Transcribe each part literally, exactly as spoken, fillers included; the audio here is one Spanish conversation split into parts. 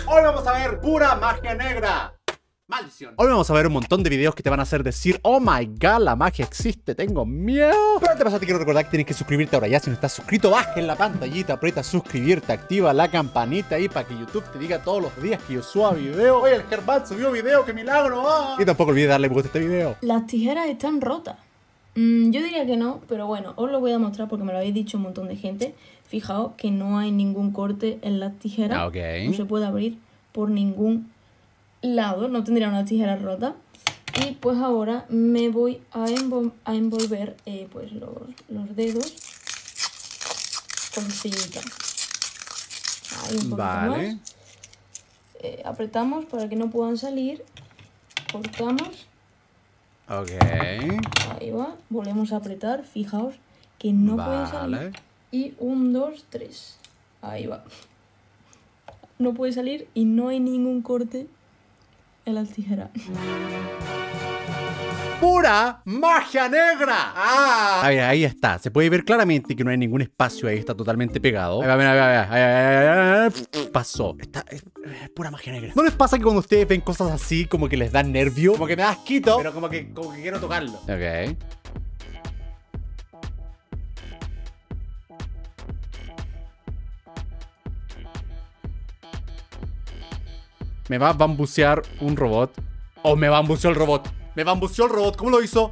Hoy vamos a ver pura magia negra. Maldición. Hoy vamos a ver un montón de videos que te van a hacer decir: oh my god, la magia existe, tengo miedo. Pero antes de pasar te quiero recordar que tienes que suscribirte ahora ya. Si no estás suscrito, baja en la pantallita, aprieta suscribirte, activa la campanita ahí para que YouTube te diga todos los días que yo suba video. Oye, el Germán subió video, qué milagro. ¡Ah! Y tampoco olvides darle me gusta a este video. Las tijeras están rotas. Mm, yo diría que no, pero bueno, os lo voy a mostrar porque me lo habéis dicho un montón de gente. Fijaos que no hay ningún corte en las tijeras. Ah, okay. No se puede abrir por ningún lado, no tendría una tijera rota. Y pues ahora me voy a, envol a envolver eh, pues los, los dedos con cinta. Ahí un poquito vale. más. Eh, apretamos para que no puedan salir. Cortamos. Ok. Ahí va. Volvemos a apretar. Fijaos que no vale. puede salir. Y un, dos, tres. Ahí va. No puede salir y no hay ningún corte en las tijeras. ¡Pura magia negra! ¡Ah! Ahí, ahí está. Se puede ver claramente que no hay ningún espacio ahí. Está totalmente pegado. Ahí va, mira, ahí va, ahí va, ahí va. Pasó. Está, es, es pura magia negra. ¿No les pasa que cuando ustedes ven cosas así como que les dan nervio? Como que me da asquito, pero como que, como que quiero tocarlo. Ok. Me va a bambucear un robot. Oh, me bambuceó el robot. Me bambuceó el robot. ¿Cómo lo hizo?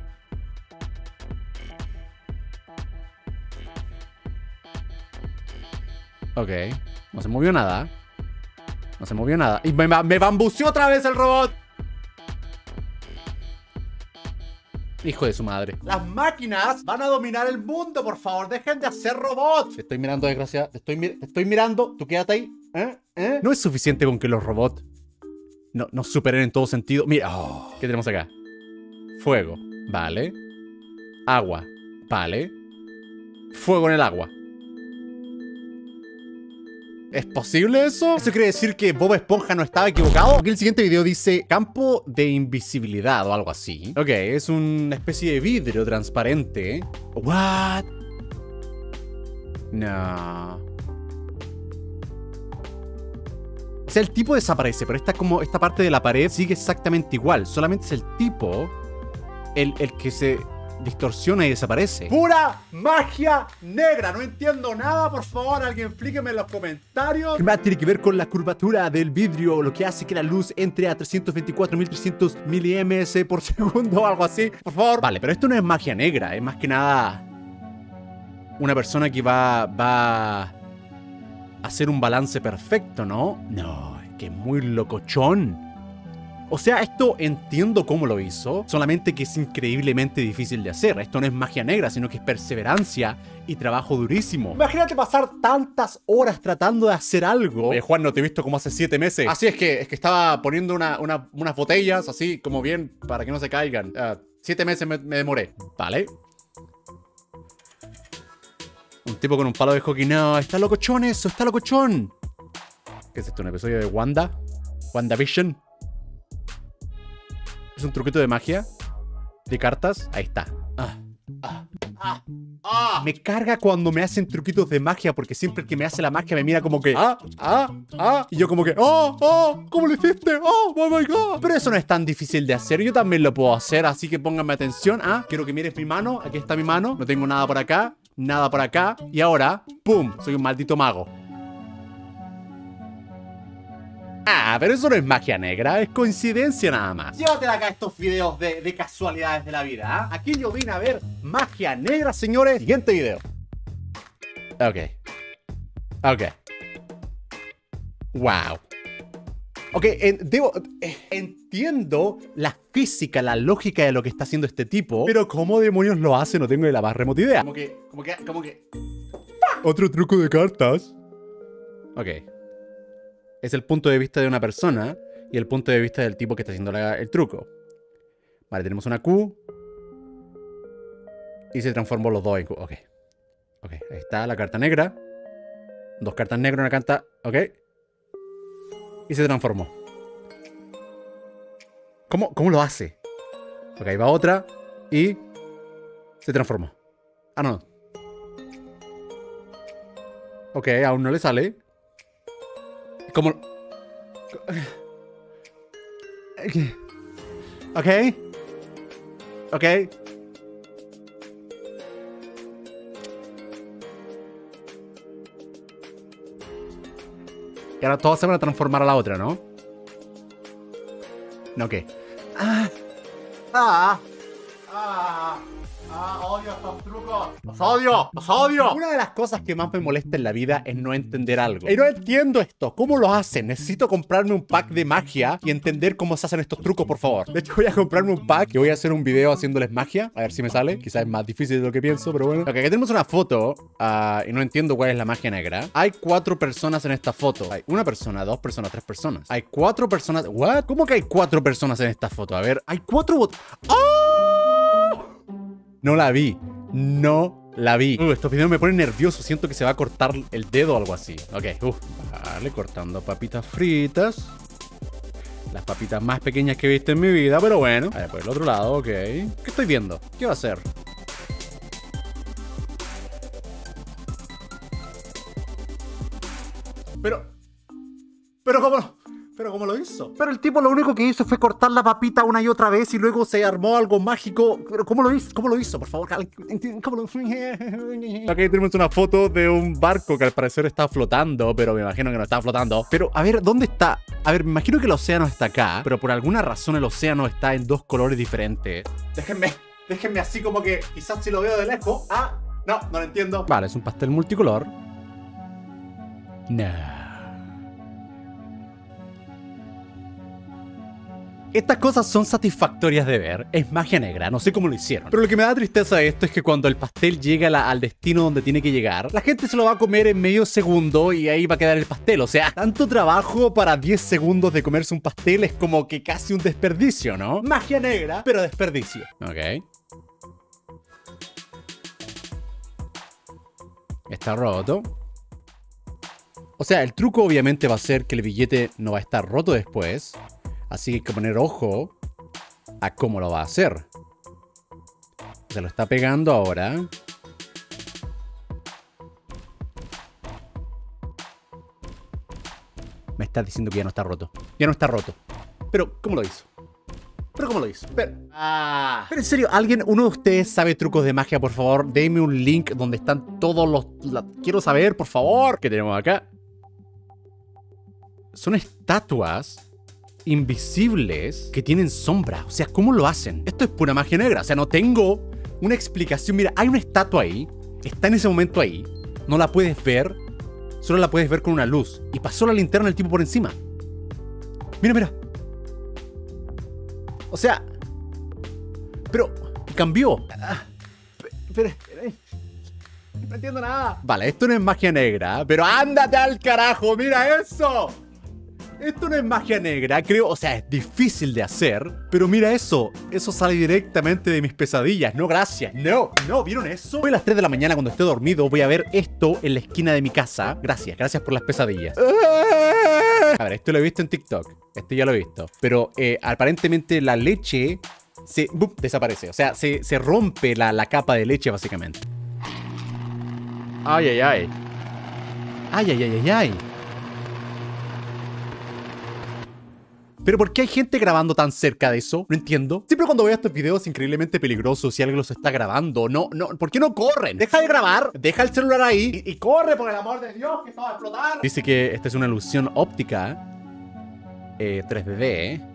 Ok. No se movió nada. No se movió nada. Y me, me bambuceó otra vez el robot. Hijo de su madre. Las máquinas van a dominar el mundo, por favor. Dejen de hacer robots. Te estoy mirando, desgraciada. Te estoy, te estoy mirando. Tú quédate ahí. ¿Eh? ¿Eh? No es suficiente con que los robots no, nos superen en todo sentido. Mira, oh, ¿qué tenemos acá? Fuego, vale. Agua, vale. Fuego en el agua. ¿Es posible eso? ¿Eso quiere decir que Bob Esponja no estaba equivocado? Porque el siguiente video dice campo de invisibilidad o algo así. Ok, es una especie de vidrio transparente. What? No. O sea, el tipo desaparece, pero esta, como, esta parte de la pared sigue exactamente igual. Solamente es el tipo el, el que se distorsiona y desaparece. ¡Pura magia negra! No entiendo nada, por favor, alguien explíqueme en los comentarios. ¿Qué más tiene que ver con la curvatura del vidrio? Lo que hace que la luz entre a trescientos veinticuatro mil trescientos miliamperes por segundo o algo así. Por favor. Vale, pero esto no es magia negra. Es más que nada una persona que va... va... hacer un balance perfecto, ¿no? No, es que es muy locochón. O sea, esto entiendo cómo lo hizo, solamente que es increíblemente difícil de hacer. Esto no es magia negra, sino que es perseverancia y trabajo durísimo. Imagínate pasar tantas horas tratando de hacer algo. Oye, Juan, no te he visto como hace siete meses. Así es que, es que estaba poniendo una, una, unas botellas, así como bien, para que no se caigan. Uh, siete meses me, me demoré. Vale. Un tipo con un palo de hockey. No, está locochón eso, está locochón. ¿Qué es esto? ¿Un episodio de Wanda? WandaVision. ¿Es un truquito de magia? ¿De cartas? Ahí está. Ah, ah, ah, ah. Me carga cuando me hacen truquitos de magia, porque siempre el que me hace la magia me mira como que ah, ah, ah. Y yo como que oh, oh, ¿cómo lo hiciste? Oh, oh my god. Pero eso no es tan difícil de hacer. Yo también lo puedo hacer, así que pónganme atención. Ah, quiero que mires mi mano. Aquí está mi mano. No tengo nada por acá. Nada por acá. Y ahora, ¡pum! Soy un maldito mago. Ah, pero eso no es magia negra, es coincidencia nada más. Llévatela acá estos videos de, de casualidades de la vida, ¿eh? Aquí yo vine a ver magia negra, señores. Siguiente video. Ok. Ok. Wow. Ok, en, debo, eh, entiendo la física, la lógica de lo que está haciendo este tipo, pero cómo demonios lo hace no tengo ni la más remota idea. Como que, como que, como que... Otro truco de cartas. Ok. Es el punto de vista de una persona y el punto de vista del tipo que está haciendo la, el truco. Vale, tenemos una Q. Y se transformó los dos en Q. Ok. Ok, ahí está la carta negra. Dos cartas negras, una carta... Ok. Y se transformó. ¿Cómo, cómo lo hace? Ok, ahí va otra. Y... se transformó. Ah, no. Ok, aún no le sale. ¿Cómo? Ok. Ok. Y ahora todos se van a transformar a la otra, ¿no? No, ¿qué? Ah. Ah. Ah. Ah, odio estos trucos. ¡Los odio! ¡Los odio! Una de las cosas que más me molesta en la vida es no entender algo. Y no entiendo esto. ¿Cómo lo hacen? Necesito comprarme un pack de magia y entender cómo se hacen estos trucos, por favor. De hecho, voy a comprarme un pack y voy a hacer un video haciéndoles magia. A ver si me sale. Quizás es más difícil de lo que pienso, pero bueno. Ok, aquí tenemos una foto uh, y no entiendo cuál es la magia negra. Hay cuatro personas en esta foto. Hay una persona, dos personas, tres personas. Hay cuatro personas. ¿What? ¿Cómo que hay cuatro personas en esta foto? A ver, hay cuatro bot... ¡Oh! No la vi. No la vi. Uh, estos videos me ponen nervioso. Siento que se va a cortar el dedo o algo así. Ok, uh, vale, cortando papitas fritas. Las papitas más pequeñas que he visto en mi vida, pero bueno. A ver, por el otro lado, ok. ¿Qué estoy viendo? ¿Qué va a hacer? Pero... Pero cómo... Pero ¿cómo lo hizo? Pero el tipo lo único que hizo fue cortar la papita una y otra vez y luego se armó algo mágico. Pero ¿cómo lo hizo? ¿Cómo lo hizo? Por favor. ¿Cómo lo... Aquí tenemos una foto de un barco que al parecer está flotando, pero me imagino que no está flotando. Pero, a ver, ¿dónde está? A ver, me imagino que el océano está acá, pero por alguna razón el océano está en dos colores diferentes. Déjenme, déjenme así como que quizás si lo veo de lejos. Ah, no, no lo entiendo. Vale, es un pastel multicolor. No. Estas cosas son satisfactorias de ver. Es magia negra, no sé cómo lo hicieron. Pero lo que me da tristeza de esto es que cuando el pastel llega a la, al destino donde tiene que llegar, la gente se lo va a comer en medio segundo y ahí va a quedar el pastel. O sea, tanto trabajo para diez segundos de comerse un pastel es como que casi un desperdicio, ¿no? Magia negra, pero desperdicio. Ok. Está roto. O sea, el truco obviamente va a ser que el billete no va a estar roto después. Así que hay que poner ojo a cómo lo va a hacer. Se lo está pegando ahora. Me está diciendo que ya no está roto. Ya no está roto. Pero, ¿cómo lo hizo? ¿Pero cómo lo hizo? Pero, ah. Pero en serio, ¿alguien, uno de ustedes sabe trucos de magia? Por favor, déme un link donde están todos los... La, quiero saber, por favor. ¿Qué tenemos acá? Son estatuas invisibles que tienen sombra. O sea, ¿cómo lo hacen? Esto es pura magia negra. O sea, no tengo una explicación. Mira, hay una estatua ahí. Está en ese momento ahí. No la puedes ver. Solo la puedes ver con una luz. Y pasó la linterna del tipo por encima. Mira, mira. O sea... Pero... cambió. Ah, pero... No entiendo nada. Vale, esto no es magia negra. Pero ándate al carajo. Mira eso. Esto no es magia negra, creo, o sea, es difícil de hacer, pero mira eso, eso sale directamente de mis pesadillas, no gracias, no, no, ¿vieron eso? Hoy a las tres de la mañana cuando esté dormido voy a ver esto en la esquina de mi casa, gracias, gracias por las pesadillas. A ver, esto lo he visto en TikTok, este ya lo he visto, pero eh, aparentemente la leche se, ¡bum!, desaparece, o sea, se, se rompe la, la capa de leche básicamente. Ay, ay, ay. Ay, ay, ay, ay, ay. ¿Pero por qué hay gente grabando tan cerca de eso? No entiendo. Siempre cuando veo estos videos increíblemente peligrosos, si alguien los está grabando, no, no, ¿por qué no corren? Deja de grabar, deja el celular ahí y, y corre, por el amor de Dios, que esto va a explotar. Dice que esta es una ilusión óptica eh, tres D, ¿eh?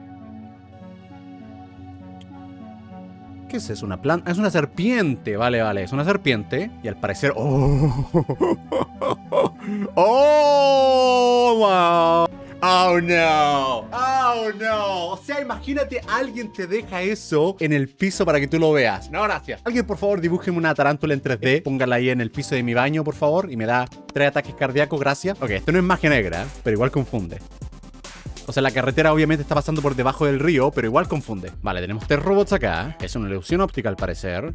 ¿Qué es eso? ¿Una planta? Es una serpiente. Vale, vale, es una serpiente. Y al parecer... ¡Oh! ¡Oh! ¡Wow! ¡Oh, no! ¡Oh, no! O sea, imagínate, alguien te deja eso en el piso para que tú lo veas. No, gracias. Alguien, por favor, dibújeme una tarántula en tres D. Póngala ahí en el piso de mi baño, por favor. Y me da tres ataques cardíacos, gracias. Ok, esto no es magia negra, pero igual confunde. O sea, la carretera obviamente está pasando por debajo del río, pero igual confunde. Vale, tenemos tres robots acá. Es una ilusión óptica, al parecer.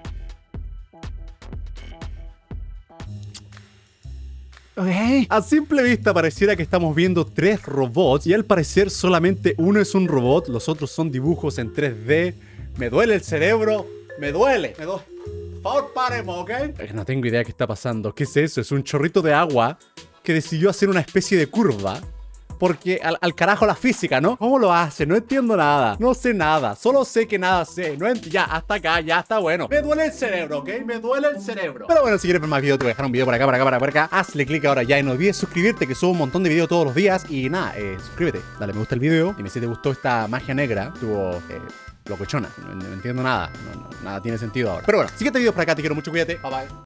Okay. A simple vista pareciera que estamos viendo tres robots y al parecer solamente uno es un robot, los otros son dibujos en tres D. Me duele el cerebro, me duele, me duele. Por favor, paremos, ¿ok? No tengo idea de qué está pasando. ¿Qué es eso? Es un chorrito de agua que decidió hacer una especie de curva porque al, al carajo la física, ¿no? ¿Cómo lo hace? No entiendo nada. No sé nada. Solo sé que nada sé. No ent- ya, hasta acá, ya está bueno. Me duele el cerebro, ¿ok? Me duele el cerebro. Pero bueno, si quieres ver más videos, te voy a dejar un video por acá, por acá, por acá, por acá. Hazle clic ahora ya y no olvides suscribirte, que subo un montón de videos todos los días. Y nada, eh, suscríbete, dale me gusta el video. Dime si te gustó esta magia negra. Estuvo eh, locochona. No, no entiendo nada. No, no, nada tiene sentido ahora. Pero bueno, siguiente video por acá. Te quiero mucho. Cuídate. Bye bye.